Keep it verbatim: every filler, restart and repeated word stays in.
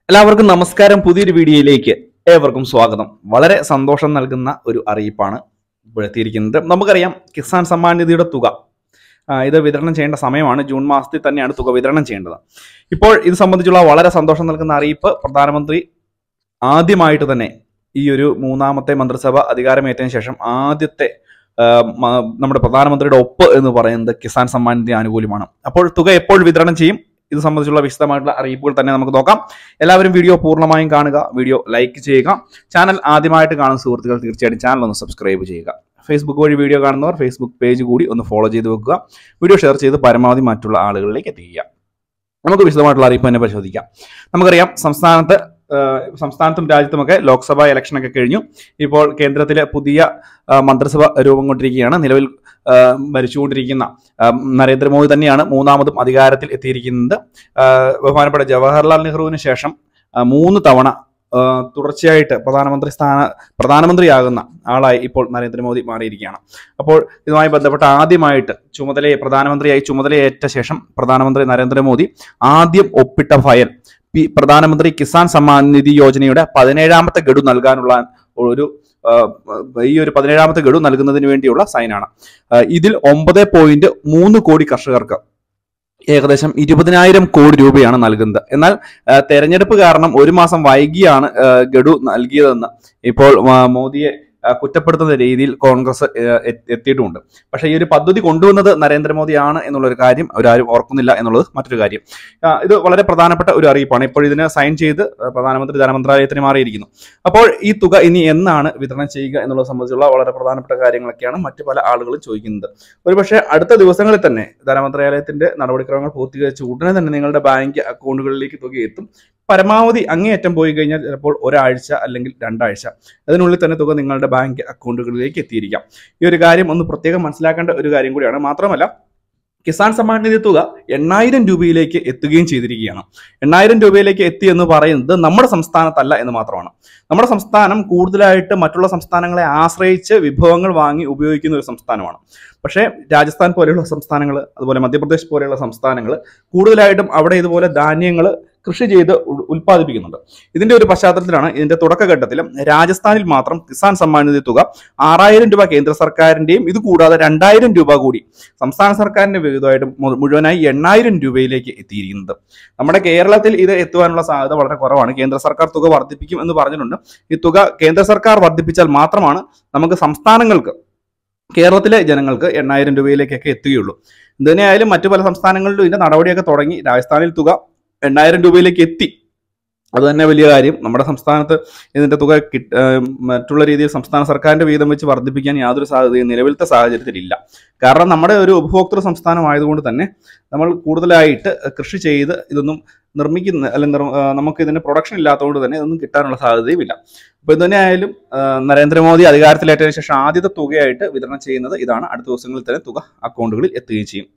എല്ലാവർക്കും നമസ്കാരം. പുതിയൊരു വീഡിയോയിലേക്ക് ഏവർക്കും സ്വാഗതം. വളരെ സന്തോഷം നൽകുന്ന ഒരു അറിയിപ്പാണ് ഇപ്പോൾ എത്തിയിരിക്കുന്നത്. നമുക്കറിയാം, കിസാൻ സമ്മാൻ നിധിയുടെ തുക ഇത് വിതരണം ചെയ്യേണ്ട സമയമാണ്. ജൂൺ മാസത്തിൽ തന്നെയാണ് തുക വിതരണം ചെയ്യേണ്ടത്. ഇപ്പോൾ ഇത് സംബന്ധിച്ചുള്ള വളരെ സന്തോഷം നൽകുന്ന അറിയിപ്പ് പ്രധാനമന്ത്രി ആദ്യമായിട്ട് തന്നെ ഈ ഒരു മൂന്നാമത്തെ മന്ത്രിസഭ അധികാരമേറ്റതിന് ശേഷം ആദ്യത്തെ നമ്മുടെ പ്രധാനമന്ത്രിയുടെ ഒപ്പ് എന്ന് പറയുന്നത് കിസാൻ സമ്മാൻ നിധി ആനുകൂല്യമാണ്. അപ്പോൾ തുക എപ്പോൾ വിതരണം ചെയ്യും, ഇത് സംബന്ധിച്ചുള്ള വിശദമായിട്ടുള്ള അറിയിപ്പുകൾ തന്നെ നമുക്ക് നോക്കാം. എല്ലാവരും വീഡിയോ പൂർണ്ണമായും കാണുക, വീഡിയോ ലൈക്ക് ചെയ്യുക. ചാനൽ ആദ്യമായിട്ട് കാണുന്ന സുഹൃത്തുക്കൾ തീർച്ചയായിട്ടും ചാനൽ ഒന്ന് സബ്സ്ക്രൈബ് ചെയ്യുക. ഫേസ്ബുക്ക് വഴി വീഡിയോ കാണുന്നവർ ഫേസ്ബുക്ക് പേജ് കൂടി ഒന്ന് ഫോളോ ചെയ്ത് വെക്കുക. വീഡിയോ ഷെയർ ചെയ്ത് പരമാവധി മറ്റുള്ള ആളുകളിലേക്ക് എത്തിക്കുക. നമുക്ക് വിശദമായിട്ടുള്ള അറിയിപ്പ് തന്നെ പരിശോധിക്കാം. നമുക്കറിയാം, സംസ്ഥാനത്ത് സംസ്ഥാനത്തും രാജ്യത്തുമൊക്കെ ലോക്സഭാ ഇലക്ഷനൊക്കെ കഴിഞ്ഞു. ഇപ്പോൾ കേന്ദ്രത്തിലെ പുതിയ മന്ത്രിസഭ രൂപം കൊണ്ടിരിക്കുകയാണ്. നിലവിൽ ഭരിച്ചുകൊണ്ടിരിക്കുന്ന നരേന്ദ്രമോദി തന്നെയാണ് മൂന്നാമതും അധികാരത്തിൽ എത്തിയിരിക്കുന്നത്. ബഹുമാനപ്പെട്ട ജവഹർലാൽ നെഹ്റുവിന് ശേഷം മൂന്ന് തവണ തുടർച്ചയായിട്ട് പ്രധാനമന്ത്രി സ്ഥാന പ്രധാനമന്ത്രിയാകുന്ന ആളായി ഇപ്പോൾ നരേന്ദ്രമോദി മാറിയിരിക്കുകയാണ്. അപ്പോൾ ഇതുമായി ബന്ധപ്പെട്ട് ആദ്യമായിട്ട് ചുമതലയെ പ്രധാനമന്ത്രിയായി ചുമതലയേറ്റ ശേഷം പ്രധാനമന്ത്രി നരേന്ദ്രമോദി ആദ്യം ഒപ്പിട്ട ഫയൽ പി പ്രധാനമന്ത്രി കിസാൻ സമ്മാൻ നിധി യോജനയുടെ പതിനേഴാമത്തെ ഗഡു നൽകാനുള്ള ഒരു ഈ ഒരു പതിനേഴാമത്തെ ഗഡു നൽകുന്നതിന് വേണ്ടിയുള്ള സൈനാണ്. ഇതിൽ ഒമ്പത് പോയിന്റ് മൂന്ന് കോടി കർഷകർക്ക് ഏകദേശം ഇരുപതിനായിരം കോടി രൂപയാണ് നൽകുന്നത്. എന്നാൽ തെരഞ്ഞെടുപ്പ് കാരണം ഒരു മാസം വൈകിയാണ് ഗഡു നൽകിയതെന്ന് ഇപ്പോൾ മോദിയെ കുറ്റപ്പെടുത്തുന്ന രീതിയിൽ കോൺഗ്രസ് എത്തിയിട്ടുമുണ്ട്. പക്ഷേ ഈ ഒരു പദ്ധതി കൊണ്ടുവന്നത് നരേന്ദ്രമോദിയാണ് എന്നുള്ളൊരു കാര്യം അവരാരും ഓർക്കുന്നില്ല എന്നുള്ളത് മറ്റൊരു കാര്യം. ഇത് വളരെ പ്രധാനപ്പെട്ട ഒരു അറിയിപ്പാണ്. ഇപ്പോൾ ഇതിന് സൈൻ ചെയ്ത് പ്രധാനമന്ത്രി ധനമന്ത്രാലയത്തിന് മാറിയിരിക്കുന്നു. അപ്പോൾ ഈ തുക ഇനി എന്നാണ് വിതരണം ചെയ്യുക എന്നുള്ളത് സംബന്ധിച്ചുള്ള വളരെ പ്രധാനപ്പെട്ട കാര്യങ്ങളൊക്കെയാണ് മറ്റു പല ആളുകളും ചോദിക്കുന്നത്. ഒരുപക്ഷെ അടുത്ത ദിവസങ്ങളിൽ തന്നെ ധനമന്ത്രാലയത്തിന്റെ നടപടിക്രമങ്ങൾ പൂർത്തീകരിച്ച് ഉടനെ തന്നെ നിങ്ങളുടെ ബാങ്ക് അക്കൗണ്ടുകളിലേക്ക് തുക എത്തും. പരമാവധി അങ്ങേയറ്റം പോയി കഴിഞ്ഞാൽ ചിലപ്പോൾ ഒരാഴ്ച അല്ലെങ്കിൽ രണ്ടാഴ്ച അതിനുള്ളിൽ തന്നെ തുക നിങ്ങളുടെ ബാങ്ക് അക്കൗണ്ടുകളിലേക്ക് എത്തിയിരിക്കാം. ഈ ഒരു കാര്യം ഒന്ന് പ്രത്യേകം മനസ്സിലാക്കേണ്ട ഒരു കാര്യം കൂടിയാണ്. മാത്രമല്ല, കിസാൻ സമ്മാൻ നിധി തുക എണ്ണായിരം രൂപയിലേക്ക് എത്തുകയും ചെയ്തിരിക്കുകയാണ്. എണ്ണായിരം രൂപയിലേക്ക് എത്തി എന്ന് പറയുന്നത് നമ്മുടെ സംസ്ഥാനത്തല്ല എന്ന് മാത്രമാണ്. നമ്മുടെ സംസ്ഥാനം കൂടുതലായിട്ട് മറ്റുള്ള സംസ്ഥാനങ്ങളെ ആശ്രയിച്ച് വിഭവങ്ങൾ വാങ്ങി ഉപയോഗിക്കുന്ന ഒരു സംസ്ഥാനമാണ്. പക്ഷേ രാജസ്ഥാൻ പോലെയുള്ള സംസ്ഥാനങ്ങൾ, അതുപോലെ മധ്യപ്രദേശ് പോലെയുള്ള സംസ്ഥാനങ്ങൾ കൂടുതലായിട്ടും അവിടെ ഇതുപോലെ ധാന്യങ്ങൾ കൃഷി ചെയ്ത് ഉൽപ്പാദിപ്പിക്കുന്നുണ്ട്. ഇതിന്റെ ഒരു പശ്ചാത്തലത്തിലാണ് ഇതിന്റെ തുടക്കഘട്ടത്തിൽ രാജസ്ഥാനിൽ മാത്രം കിസാൻ സമ്മാൻ നിധി തുക ആറായിരം രൂപ കേന്ദ്ര സർക്കാരിന്റെയും ഇത് കൂടാതെ രണ്ടായിരം രൂപ കൂടി സംസ്ഥാന സർക്കാരിന്റെ വിഹിതമായിട്ടും മുഴുവനായി എണ്ണായിരം രൂപയിലേക്ക് എത്തിയിരിക്കുന്നത്. നമ്മുടെ കേരളത്തിൽ ഇത് എത്തുവാനുള്ള സാധ്യത വളരെ കുറവാണ്. കേന്ദ്ര സർക്കാർ തുക വർദ്ധിപ്പിക്കും എന്ന് പറഞ്ഞിട്ടുണ്ട്. ഈ തുക കേന്ദ്ര സർക്കാർ വർദ്ധിപ്പിച്ചാൽ മാത്രമാണ് നമുക്ക് സംസ്ഥാനങ്ങൾക്ക്, കേരളത്തിലെ ജനങ്ങൾക്ക് എണ്ണായിരം രൂപയിലേക്കൊക്കെ എത്തുകയുള്ളൂ. ഇതിനായാലും മറ്റു പല സംസ്ഥാനങ്ങളിലും ഇതിന്റെ നടപടിയൊക്കെ തുടങ്ങി. രാജസ്ഥാനിൽ തുക എണ്ണായിരം രൂപയിലേക്ക് എത്തി. അത് തന്നെ വലിയ കാര്യം. നമ്മുടെ സംസ്ഥാനത്ത് ഇതിന്റെ തുക കിട്ട മറ്റുള്ള രീതിയിൽ സംസ്ഥാന സർക്കാരിന്റെ വീതം വെച്ച് വർദ്ധിപ്പിക്കാൻ യാതൊരു സാധ്യതയും നിലവിലത്തെ സാഹചര്യത്തിൽ ഇല്ല. കാരണം നമ്മുടെ ഒരു ഉപഭോക്തൃ സംസ്ഥാനമായതുകൊണ്ട് തന്നെ നമ്മൾ കൂടുതലായിട്ട് കൃഷി ചെയ്ത് ഇതൊന്നും നിർമ്മിക്കുന്ന അല്ലെങ്കിൽ നമുക്ക് ഇതിന്റെ പ്രൊഡക്ഷൻ ഇല്ലാത്തതുകൊണ്ട് തന്നെ ഇതൊന്നും കിട്ടാനുള്ള സാധ്യതയും ഇല്ല. അപ്പൊ ഇത് തന്നെയായാലും നരേന്ദ്രമോദി അധികാരത്തിലേറ്റതിനു ശേഷം ആദ്യത്തെ തുകയായിട്ട് വിതരണം ചെയ്യുന്നത് ഇതാണ്. അടുത്ത ദിവസങ്ങളിൽ തന്നെ തുക അക്കൗണ്ടുകളിൽ എത്തുകയും ചെയ്യും.